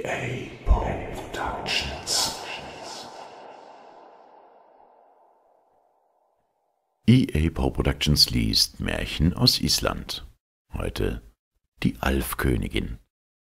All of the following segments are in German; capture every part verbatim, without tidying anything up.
E A Poe Productions. E A Poe Productions liest Märchen aus Island. Heute die Alfkönigin.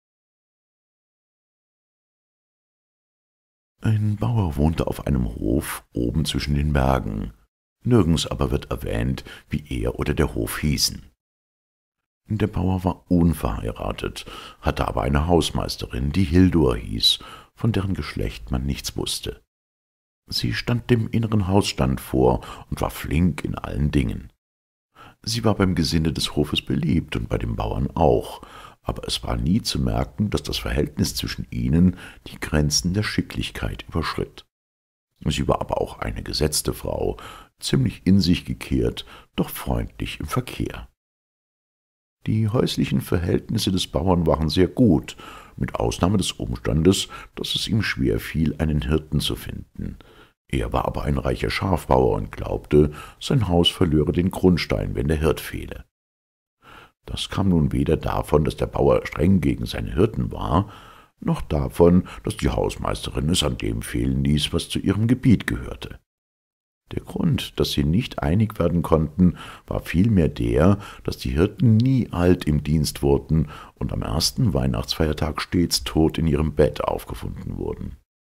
Ein Bauer wohnte auf einem Hof oben zwischen den Bergen. Nirgends aber wird erwähnt, wie er oder der Hof hießen. Der Bauer war unverheiratet, hatte aber eine Hausmeisterin, die Hildur hieß, von deren Geschlecht man nichts wusste. Sie stand dem inneren Hausstand vor und war flink in allen Dingen. Sie war beim Gesinde des Hofes beliebt und bei den Bauern auch, aber es war nie zu merken, dass das Verhältnis zwischen ihnen die Grenzen der Schicklichkeit überschritt. Sie war aber auch eine gesetzte Frau, ziemlich in sich gekehrt, doch freundlich im Verkehr. Die häuslichen Verhältnisse des Bauern waren sehr gut, mit Ausnahme des Umstandes, dass es ihm schwer fiel, einen Hirten zu finden. Er war aber ein reicher Schafbauer und glaubte, sein Haus verlöre den Grundstein, wenn der Hirt fehle. Das kam nun weder davon, dass der Bauer streng gegen seine Hirten war, noch davon, dass die Hausmeisterin es an dem fehlen ließ, was zu ihrem Gebiet gehörte. Der Grund, dass sie nicht einig werden konnten, war vielmehr der, dass die Hirten nie alt im Dienst wurden und am ersten Weihnachtsfeiertag stets tot in ihrem Bett aufgefunden wurden.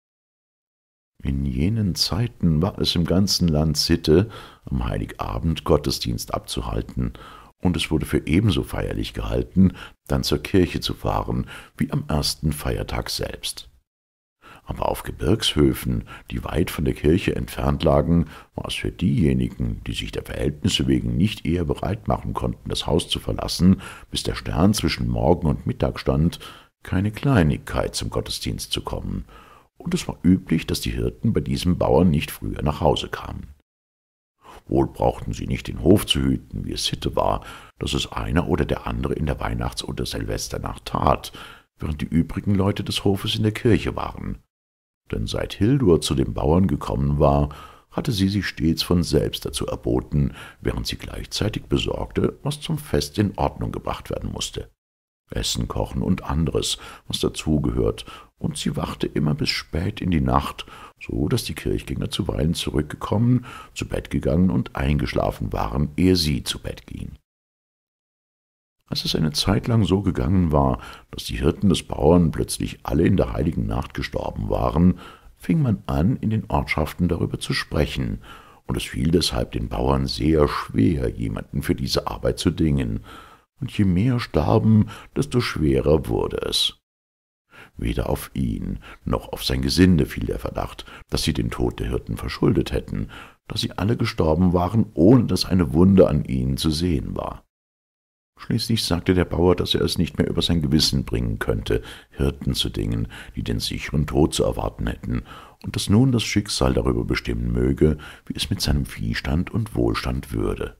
In jenen Zeiten war es im ganzen Land Sitte, am Heiligabend Gottesdienst abzuhalten, und es wurde für ebenso feierlich gehalten, dann zur Kirche zu fahren, wie am ersten Feiertag selbst. Aber auf Gebirgshöfen, die weit von der Kirche entfernt lagen, war es für diejenigen, die sich der Verhältnisse wegen nicht eher bereit machen konnten, das Haus zu verlassen, bis der Stern zwischen Morgen und Mittag stand, keine Kleinigkeit, zum Gottesdienst zu kommen, und es war üblich, dass die Hirten bei diesem Bauern nicht früher nach Hause kamen. Wohl brauchten sie nicht den Hof zu hüten, wie es Sitte war, dass es einer oder der andere in der Weihnachts- oder Silvesternacht tat, während die übrigen Leute des Hofes in der Kirche waren. Denn seit Hildur zu dem Bauern gekommen war, hatte sie sich stets von selbst dazu erboten, während sie gleichzeitig besorgte, was zum Fest in Ordnung gebracht werden musste. Essen kochen und anderes, was dazugehört, und sie wachte immer bis spät in die Nacht, so daß die Kirchgänger zuweilen zurückgekommen, zu Bett gegangen und eingeschlafen waren, ehe sie zu Bett ging. Als es eine Zeit lang so gegangen war, dass die Hirten des Bauern plötzlich alle in der heiligen Nacht gestorben waren, fing man an, in den Ortschaften darüber zu sprechen, und es fiel deshalb den Bauern sehr schwer, jemanden für diese Arbeit zu dingen, und je mehr starben, desto schwerer wurde es. Weder auf ihn noch auf sein Gesinde fiel der Verdacht, dass sie den Tod der Hirten verschuldet hätten, da sie alle gestorben waren, ohne dass eine Wunde an ihnen zu sehen war. Schließlich sagte der Bauer, dass er es nicht mehr über sein Gewissen bringen könnte, Hirten zu dingen, die den sicheren Tod zu erwarten hätten, und dass nun das Schicksal darüber bestimmen möge, wie es mit seinem Viehstand und Wohlstand würde.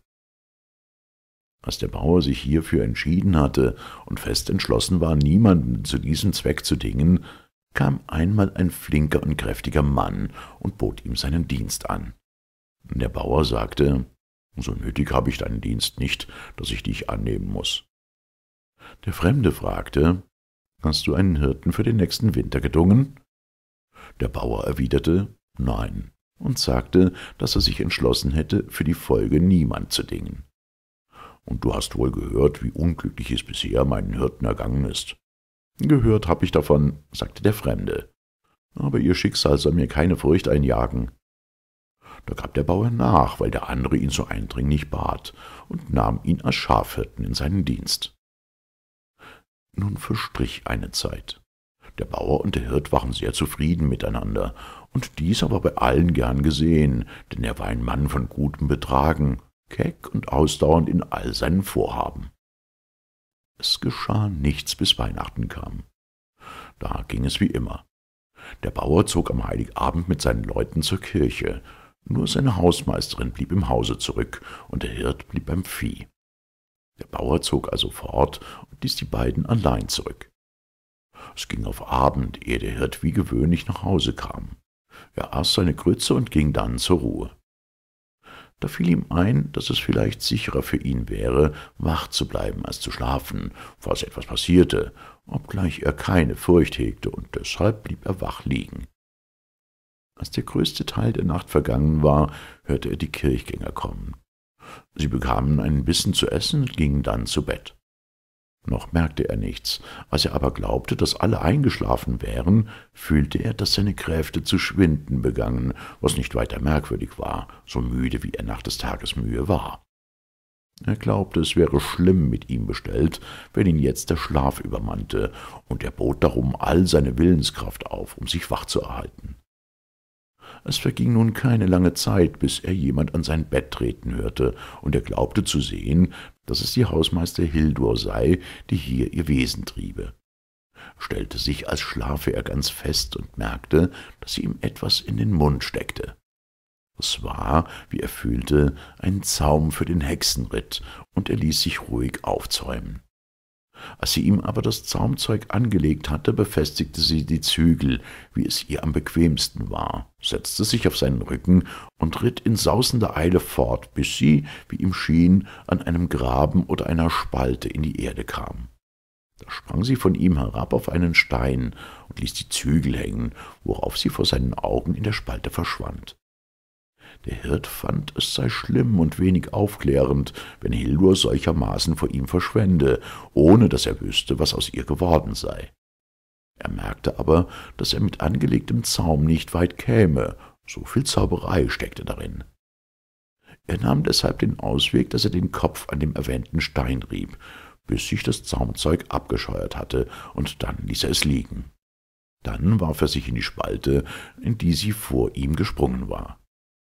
Als der Bauer sich hierfür entschieden hatte und fest entschlossen war, niemanden zu diesem Zweck zu dingen, kam einmal ein flinker und kräftiger Mann und bot ihm seinen Dienst an. Der Bauer sagte: »So nötig habe ich deinen Dienst nicht, dass ich dich annehmen muß.« Der Fremde fragte: »Hast du einen Hirten für den nächsten Winter gedungen?« Der Bauer erwiderte: »Nein«, und sagte, dass er sich entschlossen hätte, für die Folge niemand zu dingen. »Und du hast wohl gehört, wie unglücklich es bisher meinen Hirten ergangen ist.« »Gehört hab ich davon«, sagte der Fremde, »aber ihr Schicksal soll mir keine Furcht einjagen.« Da gab der Bauer nach, weil der andere ihn so eindringlich bat, und nahm ihn als Schafhirten in seinen Dienst. Nun verstrich eine Zeit. Der Bauer und der Hirt waren sehr zufrieden miteinander, und dies aber bei allen gern gesehen, denn er war ein Mann von gutem Betragen, keck und ausdauernd in all seinen Vorhaben. Es geschah nichts, bis Weihnachten kam. Da ging es wie immer. Der Bauer zog am Heiligabend mit seinen Leuten zur Kirche, nur seine Hausmeisterin blieb im Hause zurück, und der Hirt blieb beim Vieh. Der Bauer zog also fort und ließ die beiden allein zurück. Es ging auf Abend, ehe der Hirt wie gewöhnlich nach Hause kam. Er aß seine Grütze und ging dann zur Ruhe. Da fiel ihm ein, dass es vielleicht sicherer für ihn wäre, wach zu bleiben als zu schlafen, falls etwas passierte, obgleich er keine Furcht hegte, und deshalb blieb er wach liegen. Als der größte Teil der Nacht vergangen war, hörte er die Kirchgänger kommen. Sie bekamen einen Bissen zu essen und gingen dann zu Bett. Noch merkte er nichts. Als er aber glaubte, dass alle eingeschlafen wären, fühlte er, dass seine Kräfte zu schwinden begannen, was nicht weiter merkwürdig war, so müde wie er nach des Tages Mühe war. Er glaubte, es wäre schlimm mit ihm bestellt, wenn ihn jetzt der Schlaf übermannte, und er bot darum all seine Willenskraft auf, um sich wach zu erhalten. Es verging nun keine lange Zeit, bis er jemand an sein Bett treten hörte, und er glaubte zu sehen, dass es die Hausmeister Hildur sei, die hier ihr Wesen triebe. Stellte sich, als schlafe er ganz fest, und merkte, dass sie ihm etwas in den Mund steckte. Es war, wie er fühlte, ein Zaum für den Hexenritt, und er ließ sich ruhig aufzäumen. Als sie ihm aber das Zaumzeug angelegt hatte, befestigte sie die Zügel, wie es ihr am bequemsten war, setzte sich auf seinen Rücken und ritt in sausender Eile fort, bis sie, wie ihm schien, an einem Graben oder einer Spalte in die Erde kam. Da sprang sie von ihm herab auf einen Stein und ließ die Zügel hängen, worauf sie vor seinen Augen in der Spalte verschwand. Der Hirt fand, es sei schlimm und wenig aufklärend, wenn Hildur solchermaßen vor ihm verschwände, ohne dass er wüsste, was aus ihr geworden sei. Er merkte aber, dass er mit angelegtem Zaum nicht weit käme, so viel Zauberei steckte darin. Er nahm deshalb den Ausweg, dass er den Kopf an dem erwähnten Stein rieb, bis sich das Zaumzeug abgescheuert hatte, und dann ließ er es liegen. Dann warf er sich in die Spalte, in die sie vor ihm gesprungen war.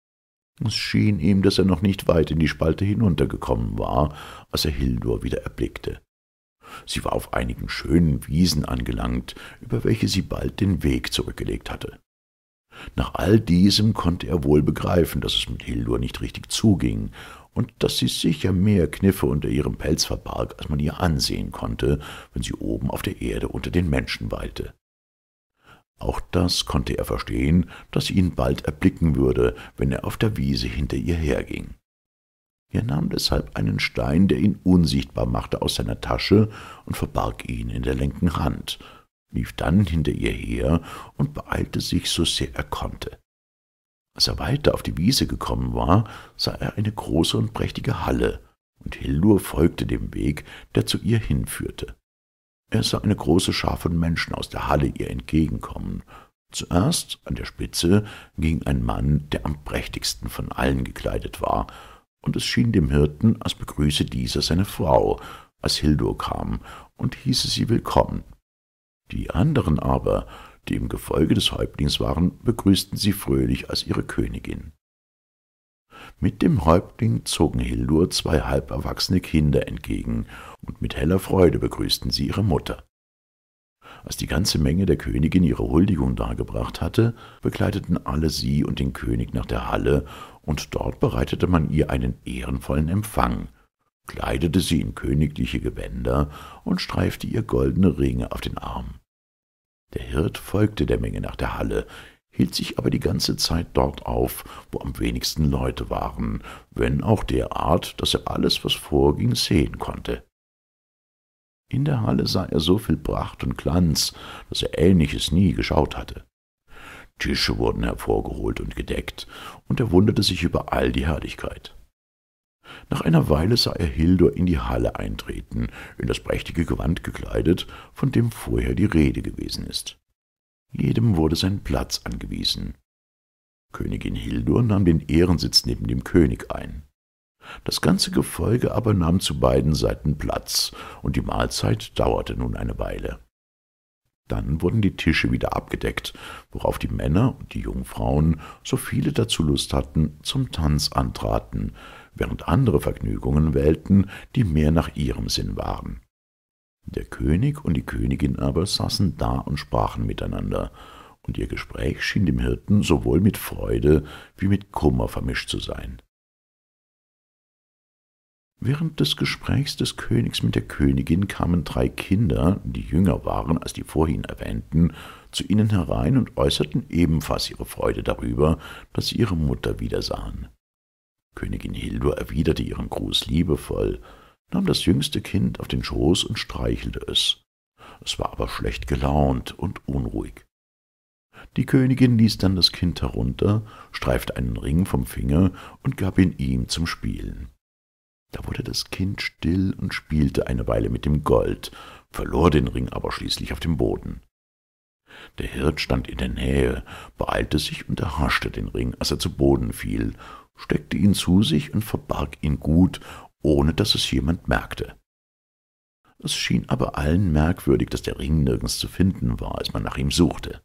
Es schien ihm, dass er noch nicht weit in die Spalte hinuntergekommen war, als er Hildur wieder erblickte. Sie war auf einigen schönen Wiesen angelangt, über welche sie bald den Weg zurückgelegt hatte. Nach all diesem konnte er wohl begreifen, dass es mit Hildur nicht richtig zuging und dass sie sicher mehr Kniffe unter ihrem Pelz verbarg, als man ihr ansehen konnte, wenn sie oben auf der Erde unter den Menschen weilte. Auch das konnte er verstehen, dass sie ihn bald erblicken würde, wenn er auf der Wiese hinter ihr herging. Er nahm deshalb einen Stein, der ihn unsichtbar machte, aus seiner Tasche und verbarg ihn in der linken Hand, lief dann hinter ihr her und beeilte sich, so sehr er konnte. Als er weiter auf die Wiese gekommen war, sah er eine große und prächtige Halle, und Hildur folgte dem Weg, der zu ihr hinführte. Er sah eine große Schar von Menschen aus der Halle ihr entgegenkommen. Zuerst an der Spitze ging ein Mann, der am prächtigsten von allen gekleidet war, und es schien dem Hirten, als begrüße dieser seine Frau, als Hildur kam, und hieße sie willkommen. Die anderen aber, die im Gefolge des Häuptlings waren, begrüßten sie fröhlich als ihre Königin. Mit dem Häuptling zogen Hildur zwei halb erwachsene Kinder entgegen, und mit heller Freude begrüßten sie ihre Mutter. Als die ganze Menge der Königin ihre Huldigung dargebracht hatte, begleiteten alle sie und den König nach der Halle, und dort bereitete man ihr einen ehrenvollen Empfang, kleidete sie in königliche Gewänder und streifte ihr goldene Ringe auf den Arm. Der Hirt folgte der Menge nach der Halle, hielt sich aber die ganze Zeit dort auf, wo am wenigsten Leute waren, wenn auch derart, dass er alles, was vorging, sehen konnte. In der Halle sah er so viel Pracht und Glanz, dass er Ähnliches nie geschaut hatte. Tische wurden hervorgeholt und gedeckt, und er wunderte sich über all die Herrlichkeit. Nach einer Weile sah er Hildur in die Halle eintreten, in das prächtige Gewand gekleidet, von dem vorher die Rede gewesen ist. Jedem wurde sein Platz angewiesen. Königin Hildur nahm den Ehrensitz neben dem König ein. Das ganze Gefolge aber nahm zu beiden Seiten Platz, und die Mahlzeit dauerte nun eine Weile. Dann wurden die Tische wieder abgedeckt, worauf die Männer und die Jungfrauen, so viele dazu Lust hatten, zum Tanz antraten, während andere Vergnügungen wählten, die mehr nach ihrem Sinn waren. Der König und die Königin aber saßen da und sprachen miteinander, und ihr Gespräch schien dem Hirten sowohl mit Freude wie mit Kummer vermischt zu sein. Während des Gesprächs des Königs mit der Königin kamen drei Kinder, die jünger waren als die vorhin erwähnten, zu ihnen herein und äußerten ebenfalls ihre Freude darüber, dass sie ihre Mutter wiedersahen. Königin Hildur erwiderte ihren Gruß liebevoll, nahm das jüngste Kind auf den Schoß und streichelte es. Es war aber schlecht gelaunt und unruhig. Die Königin ließ dann das Kind herunter, streifte einen Ring vom Finger und gab ihn ihm zum Spielen. Da wurde das Kind still und spielte eine Weile mit dem Gold, verlor den Ring aber schließlich auf dem Boden. Der Hirt stand in der Nähe, beeilte sich und erhaschte den Ring, als er zu Boden fiel, steckte ihn zu sich und verbarg ihn gut, ohne dass es jemand merkte. Es schien aber allen merkwürdig, dass der Ring nirgends zu finden war, als man nach ihm suchte.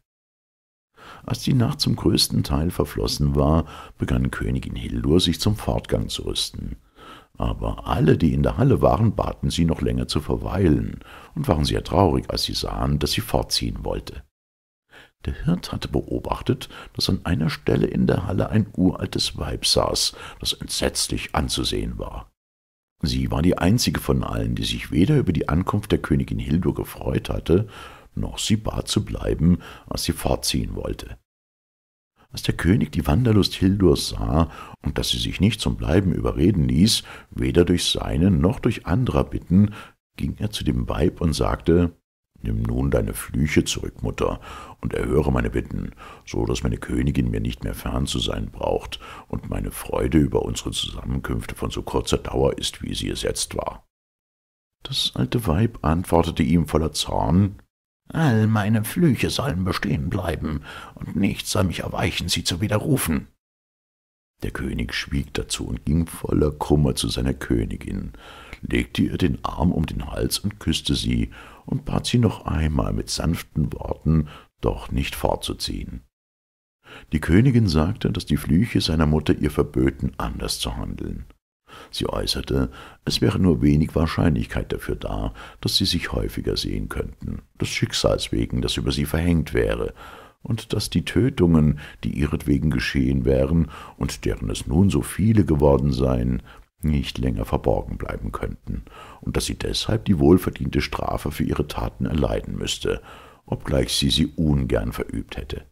Als die Nacht zum größten Teil verflossen war, begann Königin Hildur sich zum Fortgang zu rüsten. Aber alle, die in der Halle waren, baten sie, noch länger zu verweilen, und waren sehr traurig, als sie sahen, dass sie fortziehen wollte. Der Hirt hatte beobachtet, dass an einer Stelle in der Halle ein uraltes Weib saß, das entsetzlich anzusehen war. Sie war die einzige von allen, die sich weder über die Ankunft der Königin Hildur gefreut hatte, noch sie bat zu bleiben, als sie fortziehen wollte. Als der König die Wanderlust Hildurs sah und dass sie sich nicht zum Bleiben überreden ließ, weder durch seine noch durch anderer Bitten, ging er zu dem Weib und sagte: »Nimm nun deine Flüche zurück, Mutter, und erhöre meine Bitten, so dass meine Königin mir nicht mehr fern zu sein braucht und meine Freude über unsere Zusammenkünfte von so kurzer Dauer ist, wie sie es jetzt war.« Das alte Weib antwortete ihm voller Zorn: »All meine Flüche sollen bestehen bleiben, und nichts soll mich erweichen, sie zu widerrufen.« Der König schwieg dazu und ging voller Kummer zu seiner Königin, legte ihr den Arm um den Hals und küßte sie und bat sie noch einmal mit sanften Worten, doch nicht fortzuziehen. Die Königin sagte, dass die Flüche seiner Mutter ihr verböten, anders zu handeln. Sie äußerte, es wäre nur wenig Wahrscheinlichkeit dafür da, dass sie sich häufiger sehen könnten, des Schicksals wegen, das über sie verhängt wäre, und dass die Tötungen, die ihretwegen geschehen wären und deren es nun so viele geworden seien, nicht länger verborgen bleiben könnten, und dass sie deshalb die wohlverdiente Strafe für ihre Taten erleiden müsste, obgleich sie sie ungern verübt hätte.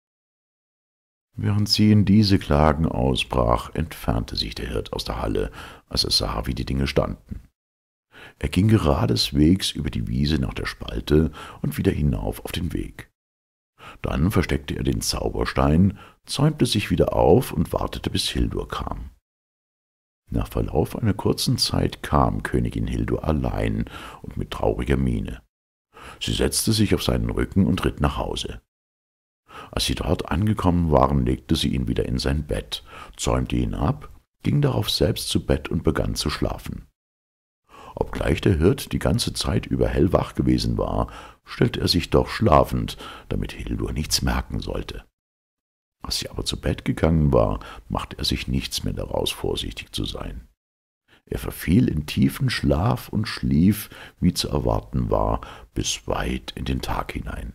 Während sie in diese Klagen ausbrach, entfernte sich der Hirt aus der Halle, als er sah, wie die Dinge standen. Er ging geradeswegs über die Wiese nach der Spalte und wieder hinauf auf den Weg. Dann versteckte er den Zauberstein, zäumte sich wieder auf und wartete, bis Hildur kam. Nach Verlauf einer kurzen Zeit kam Königin Hildur allein und mit trauriger Miene. Sie setzte sich auf seinen Rücken und ritt nach Hause. Als sie dort angekommen waren, legte sie ihn wieder in sein Bett, zäumte ihn ab, ging darauf selbst zu Bett und begann zu schlafen. Obgleich der Hirt die ganze Zeit über hellwach gewesen war, stellte er sich doch schlafend, damit Hildur nichts merken sollte. Als sie aber zu Bett gegangen war, machte er sich nichts mehr daraus, vorsichtig zu sein. Er verfiel in tiefen Schlaf und schlief, wie zu erwarten war, bis weit in den Tag hinein.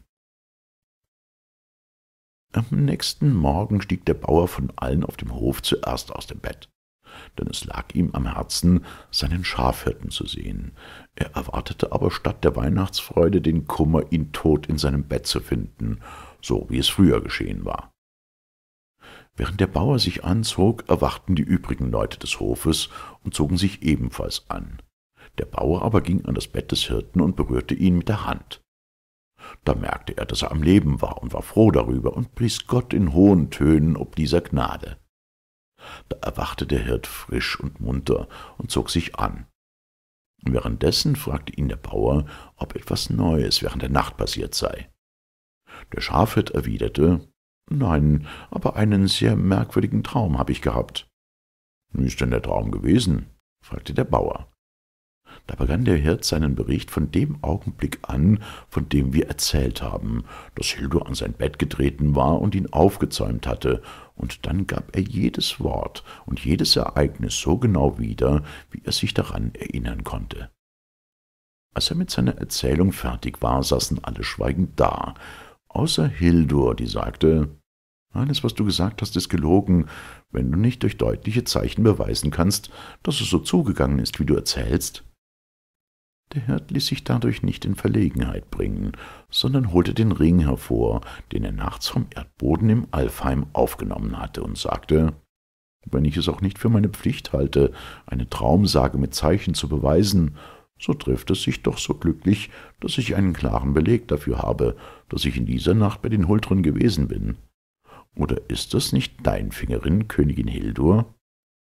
Am nächsten Morgen stieg der Bauer von allen auf dem Hof zuerst aus dem Bett, denn es lag ihm am Herzen, seinen Schafhirten zu sehen. Er erwartete aber statt der Weihnachtsfreude den Kummer, ihn tot in seinem Bett zu finden, so wie es früher geschehen war. Während der Bauer sich anzog, erwachten die übrigen Leute des Hofes und zogen sich ebenfalls an. Der Bauer aber ging an das Bett des Hirten und berührte ihn mit der Hand. Da merkte er, dass er am Leben war und war froh darüber und pries Gott in hohen Tönen ob dieser Gnade. Da erwachte der Hirt frisch und munter und zog sich an. Währenddessen fragte ihn der Bauer, ob etwas Neues während der Nacht passiert sei. Der Schafhirt erwiderte: »Nein, aber einen sehr merkwürdigen Traum habe ich gehabt.« »Wie ist denn der Traum gewesen?« fragte der Bauer. Da begann der Hirt seinen Bericht von dem Augenblick an, von dem wir erzählt haben, dass Hildur an sein Bett getreten war und ihn aufgezäumt hatte, und dann gab er jedes Wort und jedes Ereignis so genau wieder, wie er sich daran erinnern konnte. Als er mit seiner Erzählung fertig war, saßen alle schweigend da, außer Hildur, die sagte: »Alles, was du gesagt hast, ist gelogen, wenn du nicht durch deutliche Zeichen beweisen kannst, dass es so zugegangen ist, wie du erzählst.« Der Hirt ließ sich dadurch nicht in Verlegenheit bringen, sondern holte den Ring hervor, den er nachts vom Erdboden im Alfheim aufgenommen hatte, und sagte: »Wenn ich es auch nicht für meine Pflicht halte, eine Traumsage mit Zeichen zu beweisen, So trifft es sich doch so glücklich, dass ich einen klaren Beleg dafür habe, dass ich in dieser Nacht bei den Huldren gewesen bin. Oder ist es nicht dein Fingerin, Königin Hildur?«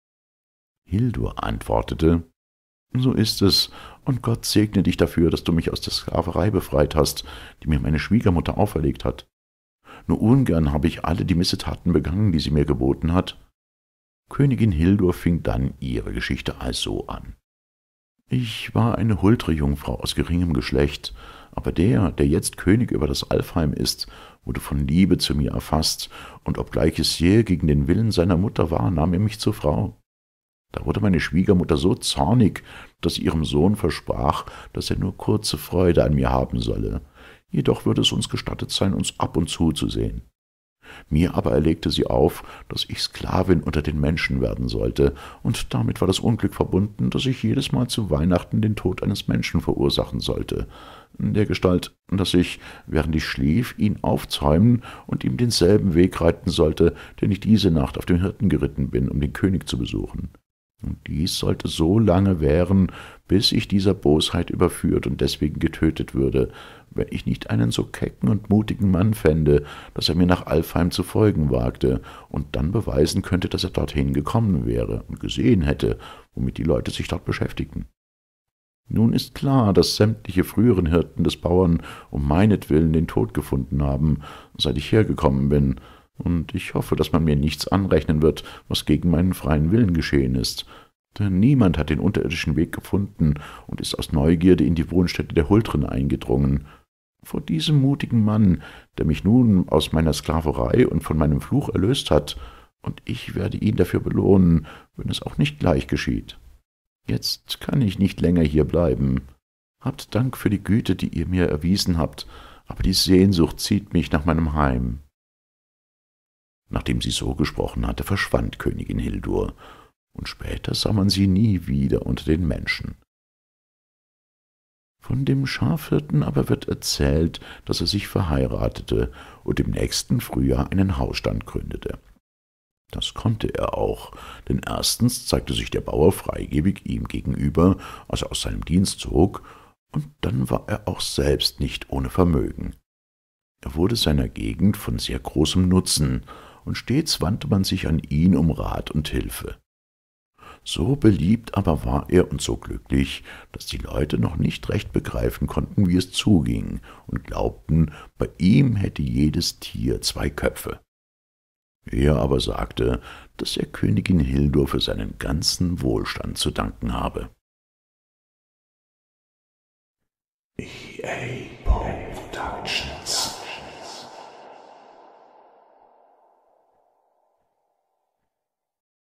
Hildur antwortete: »So ist es, und Gott segne dich dafür, dass du mich aus der Sklaverei befreit hast, die mir meine Schwiegermutter auferlegt hat. Nur ungern habe ich alle die Missetaten begangen, die sie mir geboten hat.« Königin Hildur fing dann ihre Geschichte also an. »Ich war eine Huldre-Jungfrau aus geringem Geschlecht, aber der, der jetzt König über das Alfheim ist, wurde von Liebe zu mir erfasst, und obgleich es sehr gegen den Willen seiner Mutter war, nahm er mich zur Frau. Da wurde meine Schwiegermutter so zornig, dass sie ihrem Sohn versprach, dass er nur kurze Freude an mir haben solle. Jedoch würde es uns gestattet sein, uns ab und zu zu sehen. Mir aber erlegte sie auf, dass ich Sklavin unter den Menschen werden sollte, und damit war das Unglück verbunden, dass ich jedes Mal zu Weihnachten den Tod eines Menschen verursachen sollte, dergestalt, dass ich, während ich schlief, ihn aufzäumen und ihm denselben Weg reiten sollte, den ich diese Nacht auf dem Hirten geritten bin, um den König zu besuchen. Und dies sollte so lange währen, bis ich dieser Bosheit überführt und deswegen getötet würde, wenn ich nicht einen so kecken und mutigen Mann fände, dass er mir nach Alfheim zu folgen wagte und dann beweisen könnte, dass er dorthin gekommen wäre und gesehen hätte, womit die Leute sich dort beschäftigten. Nun ist klar, dass sämtliche früheren Hirten des Bauern um meinetwillen den Tod gefunden haben, seit ich hergekommen bin, und ich hoffe, dass man mir nichts anrechnen wird, was gegen meinen freien Willen geschehen ist. Denn niemand hat den unterirdischen Weg gefunden und ist aus Neugierde in die Wohnstätte der Huldren eingedrungen. Vor diesem mutigen Mann, der mich nun aus meiner Sklaverei und von meinem Fluch erlöst hat, und ich werde ihn dafür belohnen, wenn es auch nicht gleich geschieht. Jetzt kann ich nicht länger hier bleiben. Habt Dank für die Güte, die ihr mir erwiesen habt, aber die Sehnsucht zieht mich nach meinem Heim.« Nachdem sie so gesprochen hatte, verschwand Königin Hildur, und später sah man sie nie wieder unter den Menschen. Von dem Schafhirten aber wird erzählt, dass er sich verheiratete und im nächsten Frühjahr einen Hausstand gründete. Das konnte er auch, denn erstens zeigte sich der Bauer freigebig ihm gegenüber, als er aus seinem Dienst zog, und dann war er auch selbst nicht ohne Vermögen. Er wurde seiner Gegend von sehr großem Nutzen, und stets wandte man sich an ihn um Rat und Hilfe. So beliebt aber war er und so glücklich, dass die Leute noch nicht recht begreifen konnten, wie es zuging, und glaubten, bei ihm hätte jedes Tier zwei Köpfe. Er aber sagte, dass er Königin Hildur für seinen ganzen Wohlstand zu danken habe. E A